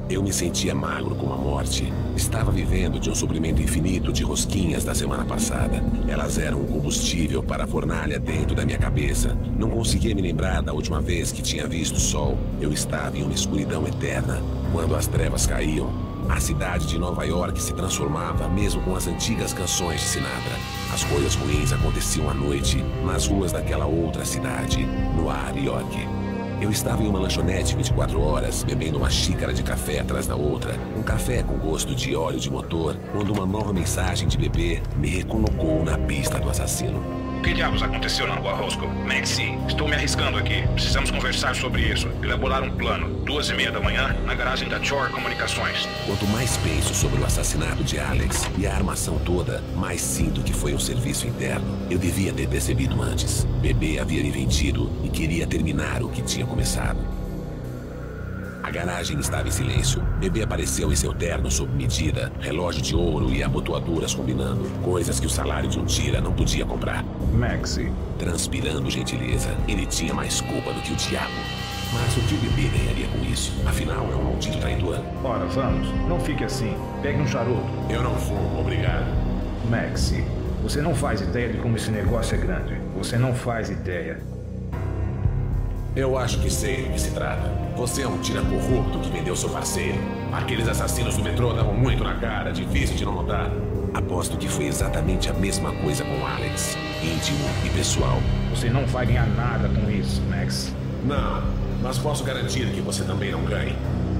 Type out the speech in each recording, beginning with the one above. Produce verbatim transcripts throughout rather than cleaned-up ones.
Eu me sentia magro como a morte. Estava vivendo de um suprimento infinito de rosquinhas da semana passada. Elas eram um combustível para a fornalha dentro da minha cabeça. Não conseguia me lembrar da última vez que tinha visto o sol. Eu estava em uma escuridão eterna. Quando as trevas caíam, a cidade de Nova York se transformava, mesmo com as antigas canções de Sinatra. As coisas ruins aconteciam à noite, nas ruas daquela outra cidade, no Ar York. Eu estava em uma lanchonete vinte e quatro horas, bebendo uma xícara de café atrás da outra. Um café com gosto de óleo de motor, quando uma nova mensagem de bebê me recolocou na pista do assassino. O que diabos aconteceu na Rua Roscoe? Maxie, estou me arriscando aqui. Precisamos conversar sobre isso. Elaborar um plano. Duas e meia da manhã, na garagem da Chor Comunicações. Quanto mais penso sobre o assassinato de Alex e a armação toda, mais sinto que foi um serviço interno. Eu devia ter percebido antes. Bebê havia me vendido e queria terminar o que tinha começado. A garagem estava em silêncio. Bebê apareceu em seu terno sob medida, relógio de ouro e abotoaduras combinando. Coisas que o salário de um tira não podia comprar. Maxie. Transpirando gentileza, ele tinha mais culpa do que o diabo. Mas o que o bebê ganharia com isso? Afinal, é um maldito traidor. Ora, vamos. Não fique assim. Pegue um charuto. Eu não fumo, obrigado. Maxie, você não faz ideia de como esse negócio é grande. Você não faz ideia. Eu acho que sei do que se trata. Você é um tira corrupto que vendeu seu parceiro. Aqueles assassinos do metrô davam muito na cara, difícil de não notar. Aposto que foi exatamente a mesma coisa com Alex. Íntimo e pessoal. Você não vai ganhar nada com isso, Max. Não, mas posso garantir que você também não ganhe.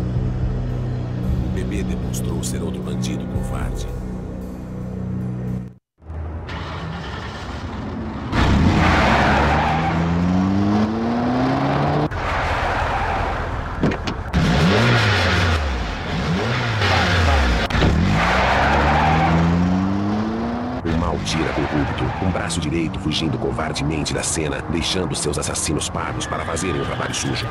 O bebê demonstrou ser outro bandido covarde. Tira corrupto, um braço direito fugindo covardemente da cena, deixando seus assassinos pagos para fazerem o trabalho sujo.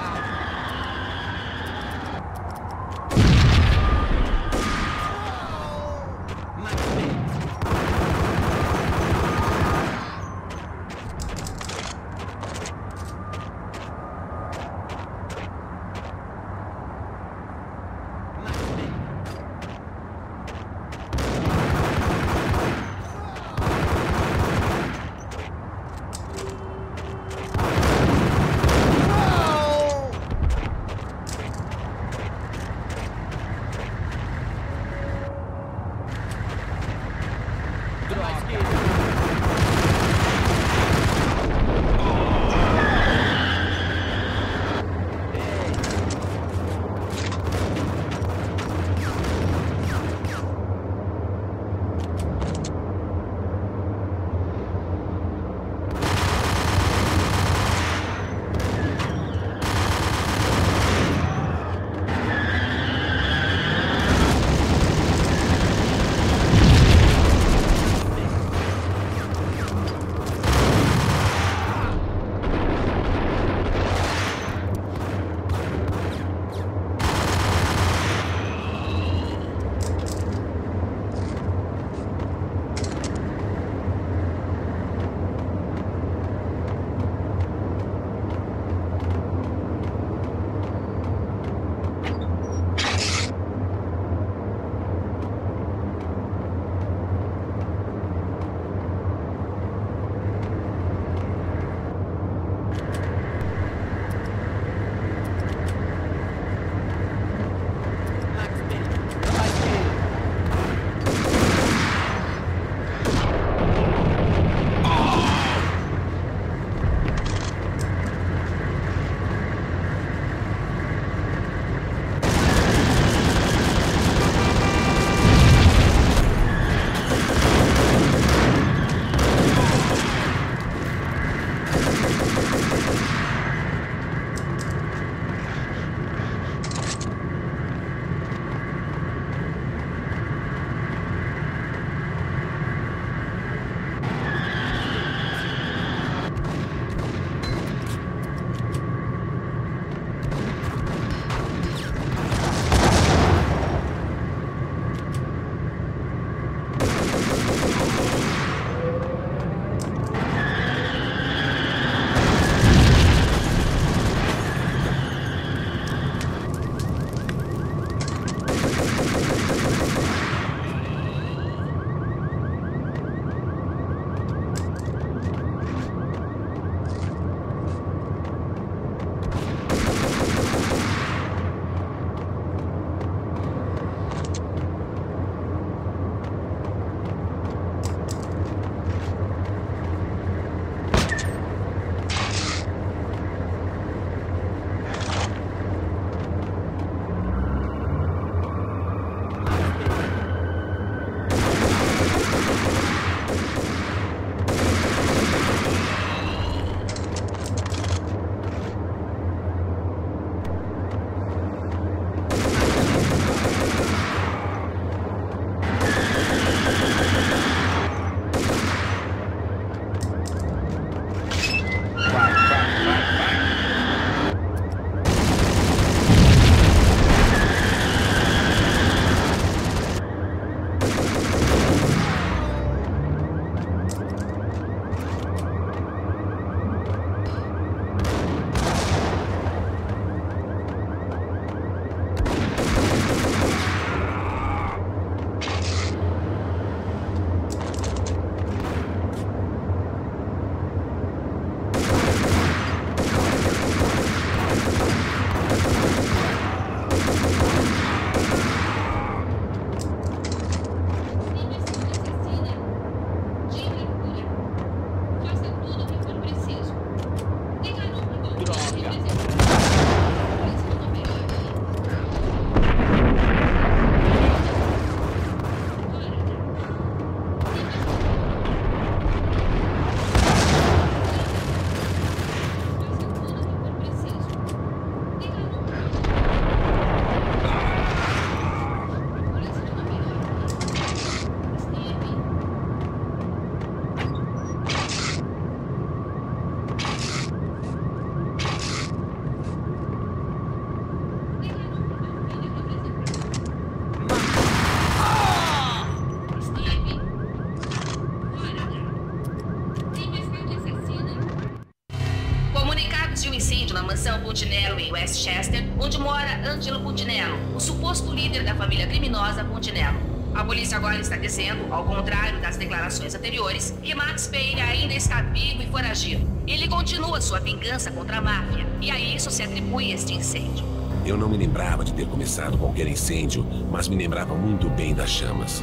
boatos de um incêndio na mansão Punchinello em Westchester, onde mora Angelo Punchinello, o suposto líder da família criminosa Punchinello. A polícia agora está dizendo, ao contrário das declarações anteriores, que Max Payne ainda está vivo e foragido. Ele continua sua vingança contra a máfia, e a isso se atribui este incêndio. Eu não me lembrava de ter começado qualquer incêndio, mas me lembrava muito bem das chamas.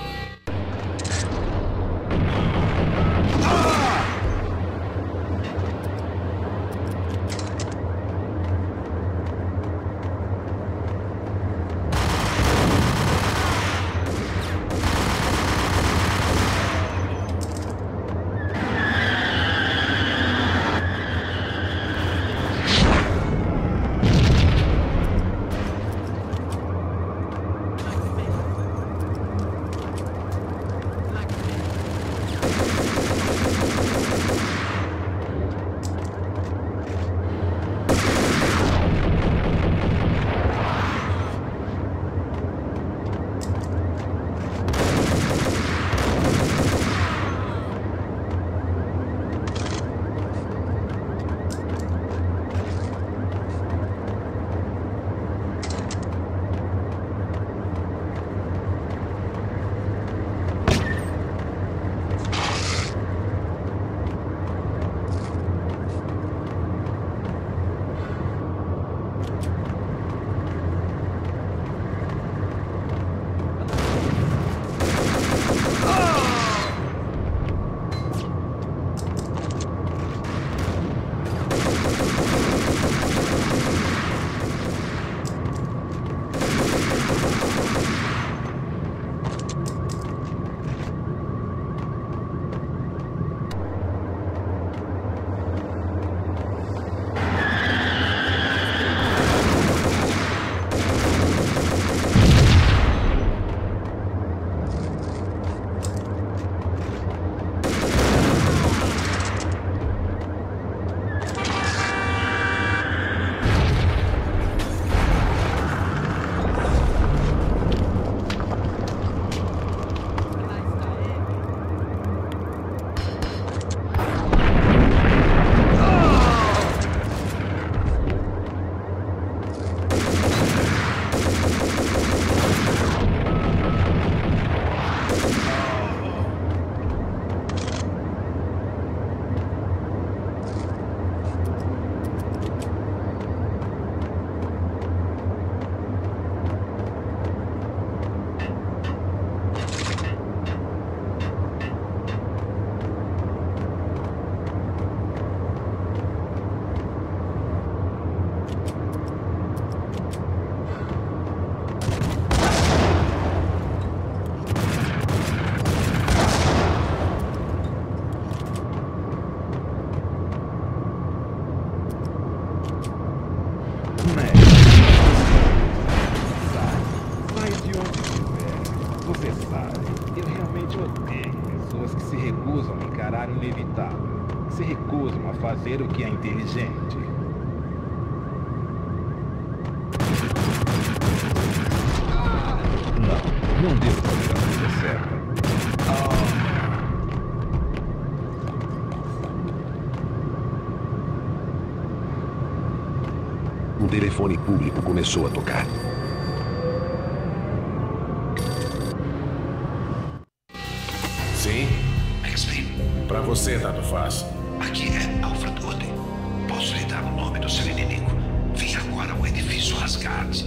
Se recusam a fazer o que é inteligente. Não, não devo fazer a coisa certa. Um telefone público começou a tocar. Sim? Pra você, tanto faz. Aqui é Alfred Oden. Posso lhe dar o nome do seu inimigo? Vim agora ao edifício Asgard.